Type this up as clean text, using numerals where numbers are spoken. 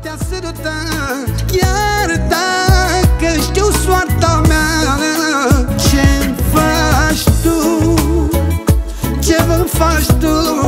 te-a sărutat. Iar dacă știu soarta mea, ce faci tu? Ce vă faci tu?